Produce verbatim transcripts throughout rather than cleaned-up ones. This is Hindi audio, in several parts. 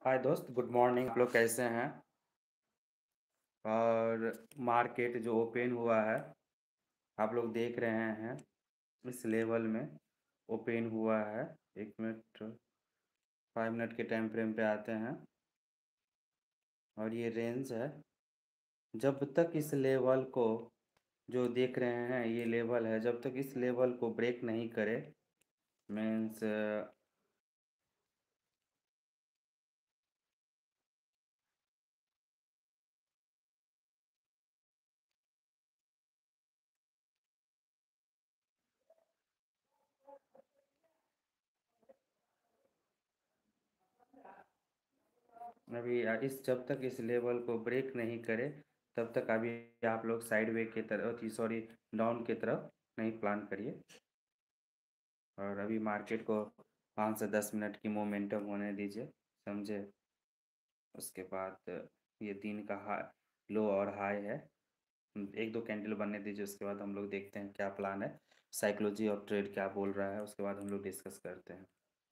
हाय दोस्त, गुड मॉर्निंग। आप लोग कैसे हैं? और मार्केट जो ओपन हुआ है, आप लोग देख रहे हैं इस लेवल में ओपन हुआ है। एक मिनट, फाइव मिनट के टाइम फ्रेम पे आते हैं और ये रेंज है। जब तक इस लेवल को जो देख रहे हैं, ये लेवल है, जब तक इस लेवल को ब्रेक नहीं करे, मीन्स अभी इस जब तक इस लेवल को ब्रेक नहीं करे, तब तक अभी आप लोग साइडवे की तरफ, सॉरी, डाउन की तरफ नहीं प्लान करिए। और अभी मार्केट को पाँच से दस मिनट की मोमेंटम होने दीजिए, समझे। उसके बाद ये दिन का हाई, लो और हाई है, एक दो कैंडल बनने दीजिए। उसके बाद हम लोग देखते हैं क्या प्लान है, साइकोलॉजी ऑफ ट्रेड क्या बोल रहा है, उसके बाद हम लोग डिस्कस करते हैं।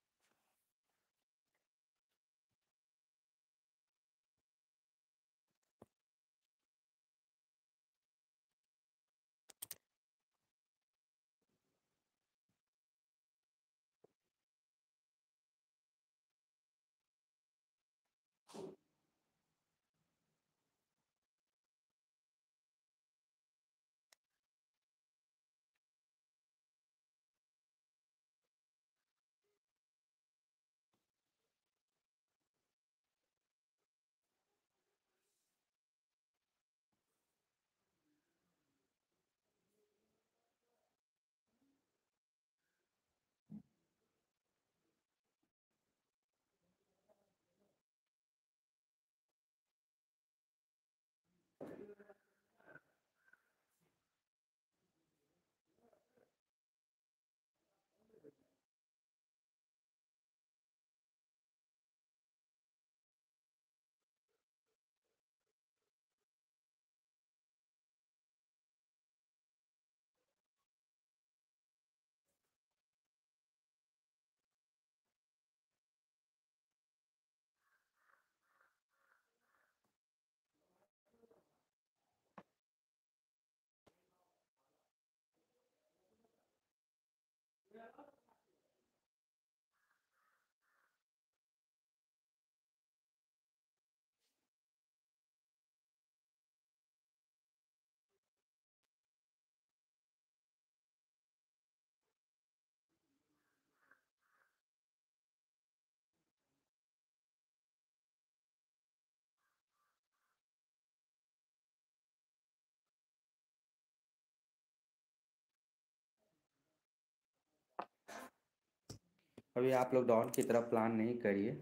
अभी आप लोग डाउन की तरफ प्लान नहीं करिए,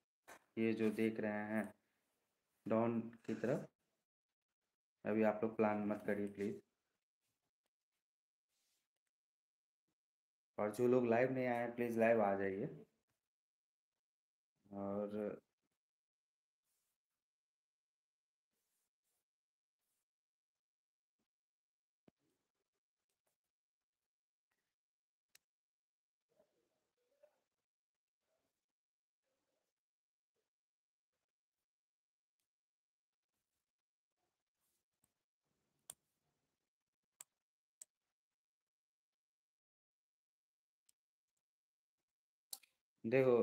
ये जो देख रहे हैं डाउन की तरफ, अभी आप लोग प्लान मत करिए प्लीज़। और जो लोग लाइव नहीं आए हैं, प्लीज़ लाइव आ जाइए। और देखो,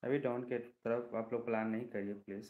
अभी डाउन के तरफ आप लोग प्लान नहीं करिए प्लीज़।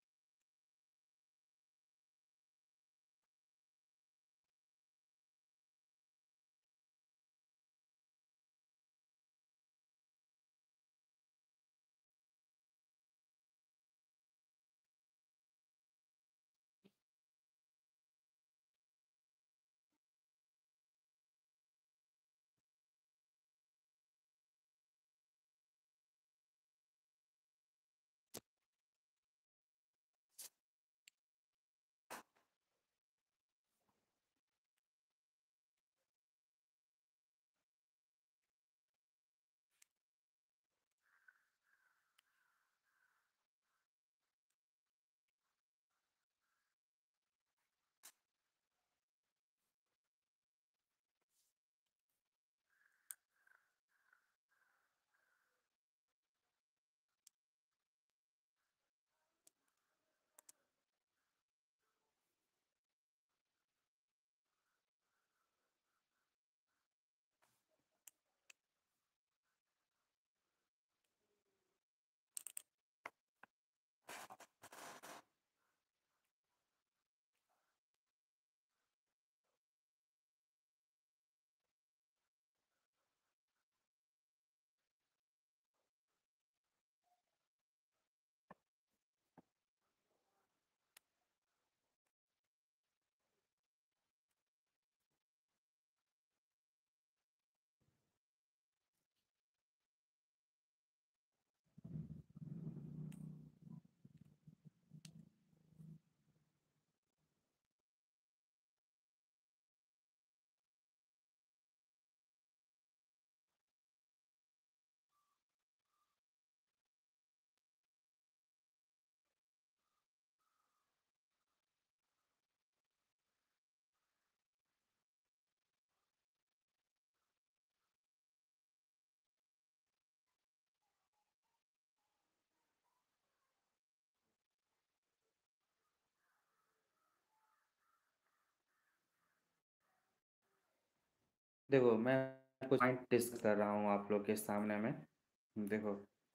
देखो मैं कुछ पॉइंट डिस्कस कर रहा हूँ आप लोग के सामने में। देखो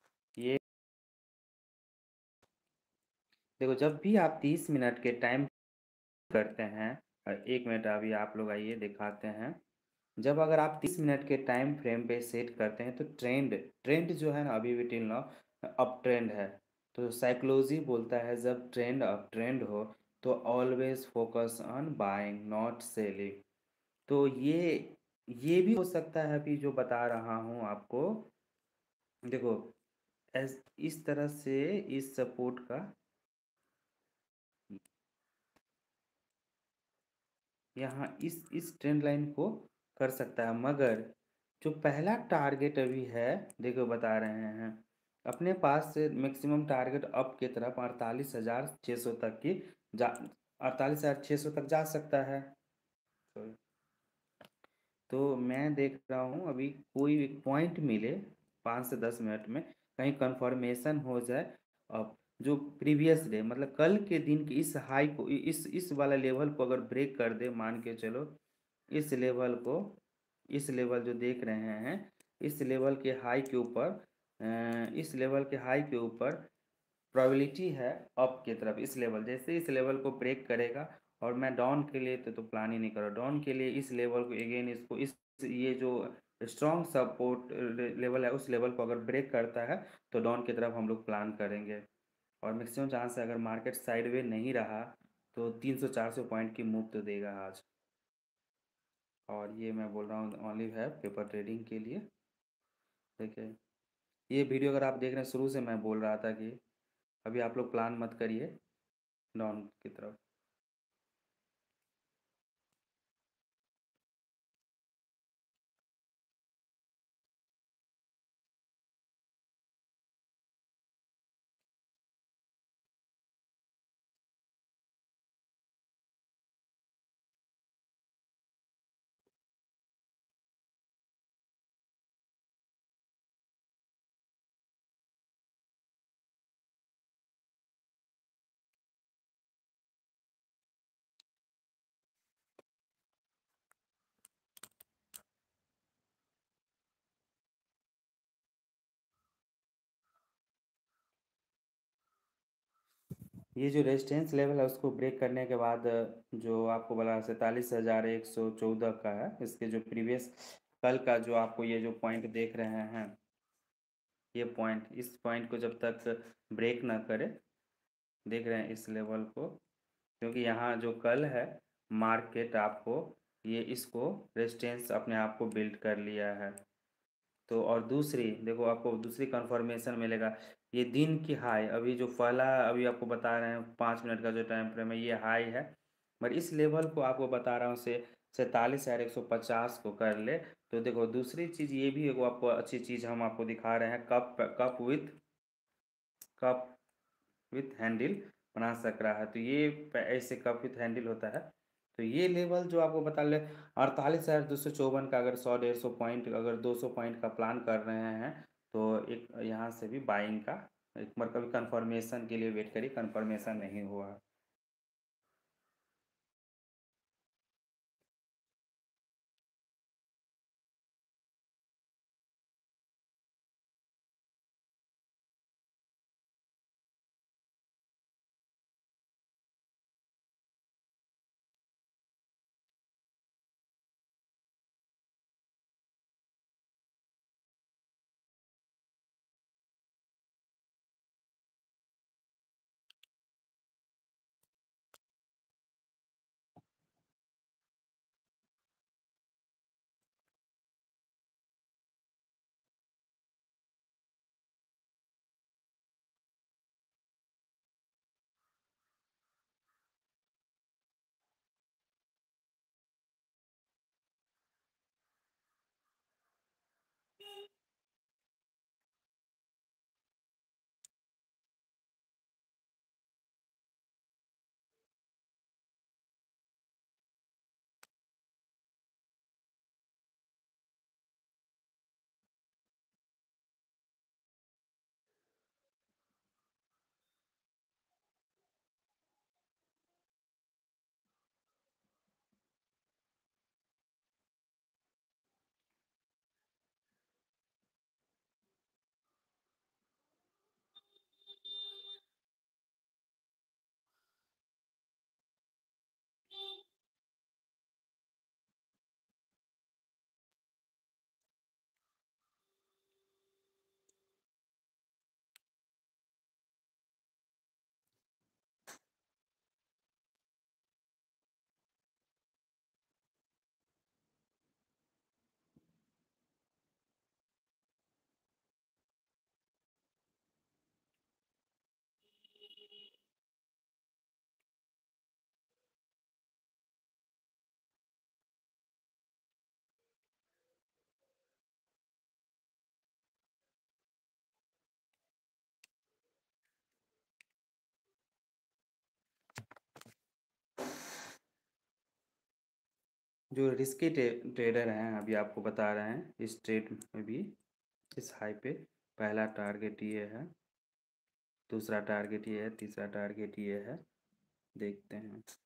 ये देखो जब भी आप तीस मिनट के टाइम करते हैं, एक मिनट अभी आप लोग आइए दिखाते हैं। जब अगर आप तीस मिनट के टाइम फ्रेम पे सेट करते हैं तो ट्रेंड ट्रेंड जो है ना अभी भी टिल नाउ अप ट्रेंड है। तो साइकोलॉजी बोलता है जब ट्रेंड अप ट्रेंड हो तो always focus on buying not selling. तो ये ये भी हो सकता है अभी जो बता रहा हूँ आपको। देखो एस इस तरह से इस सपोर्ट का यहाँ इस इस ट्रेंड लाइन को कर सकता है, मगर जो पहला टारगेट अभी है देखो बता रहे हैं अपने पास से मैक्सिमम टारगेट अप की तरफ अड़तालीस हजार छः सौ तक की जा अड़तालीस हजार छः सौ तक जा सकता है। Sorry। तो मैं देख रहा हूँ अभी कोई एक पॉइंट मिले पाँच से दस मिनट में कहीं कंफर्मेशन हो जाए। अब जो प्रीवियस डे मतलब कल के दिन की इस हाई को इस इस वाला लेवल को अगर ब्रेक कर दे, मान के चलो इस लेवल को, इस लेवल जो देख रहे हैं इस लेवल के हाई के ऊपर, इस लेवल के हाई के ऊपर प्रोबेबिलिटी है अप की तरफ। इस लेवल जैसे इस लेवल को ब्रेक करेगा, और मैं डाउन के लिए तो, तो प्लान ही नहीं कर रहा। डाउन के लिए इस लेवल को अगेन इसको इस ये जो स्ट्रॉन्ग सपोर्ट लेवल है उस लेवल को अगर ब्रेक करता है तो डाउन की तरफ हम लोग प्लान करेंगे। और मैक्सिमम चांस है अगर मार्केट साइडवे नहीं रहा तो तीन सौ चार सौ पॉइंट की मूव तो देगा आज। और ये मैं बोल रहा हूँ ओनली है पेपर ट्रेडिंग के लिए। देखिए ये वीडियो अगर आप देख रहे हैं शुरू से मैं बोल रहा था कि अभी आप लोग प्लान मत करिए डाउन की तरफ। ये जो रेजिस्टेंस लेवल है उसको ब्रेक करने के बाद जो आपको बोला सैंतालीस हज़ार एक सौ चौदह का है, इसके जो प्रीवियस कल का जो आपको ये जो पॉइंट देख रहे हैं, ये पॉइंट, इस पॉइंट को जब तक ब्रेक ना करे, देख रहे हैं इस लेवल को, क्योंकि यहाँ जो कल है मार्केट आपको ये इसको रेजिस्टेंस अपने आप को बिल्ड कर लिया है। तो और दूसरी देखो आपको दूसरी कंफर्मेशन मिलेगा, ये दिन की हाई, अभी जो पहला अभी आपको बता रहे हैं पाँच मिनट का जो टाइम फ्रेम है ये हाई है, पर इस लेवल को आपको बता रहा हूँ से सैंतालीस हज़ार एक सौ पचास को कर ले। तो देखो दूसरी चीज़ ये भी एगो आपको अच्छी चीज़ हम आपको दिखा रहे हैं, cup cup with cup with handle बना सक रहा है। तो ये ऐसे कप विथ हैंडल होता है। तो ये लेवल जो आपको बता ले अड़तालीस हज़ार दो सौ चौवन का, अगर सौ डेढ़ सौ पॉइंट, अगर दो सौ पॉइंट का प्लान कर रहे हैं तो एक यहाँ से भी बाइंग का एक बार कभी कंफर्मेशन के लिए वेट करिए, कंफर्मेशन नहीं हुआ। जो रिस्की ट्रेडर हैं अभी आपको बता रहे हैं, इस ट्रेड में भी इस हाई पे पहला टारगेट ये है, दूसरा टारगेट ये है, तीसरा टारगेट ये है, देखते हैं।